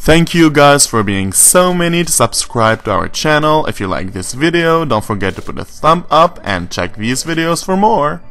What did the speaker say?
Thank you guys for being so many to subscribe to our channel. If you like this video, don't forget to put a thumb up and check these videos for more.